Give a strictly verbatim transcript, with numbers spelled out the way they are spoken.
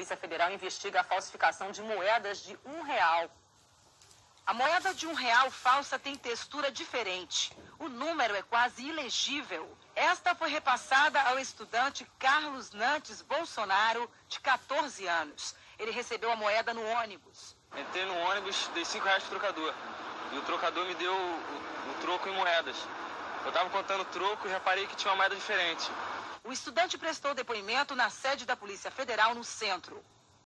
Polícia Federal investiga a falsificação de moedas de um real. A moeda de um real falsa tem textura diferente. O número é quase ilegível. Esta foi repassada ao estudante Carlos Nantes Bolsonaro, de quatorze anos. Ele recebeu a moeda no ônibus. Entrei no ônibus, dei cinco reais pro trocador. E o trocador me deu o, o, o troco em moedas. Eu estava contando o troco e reparei que tinha uma moeda diferente. O estudante prestou depoimento na sede da Polícia Federal no centro.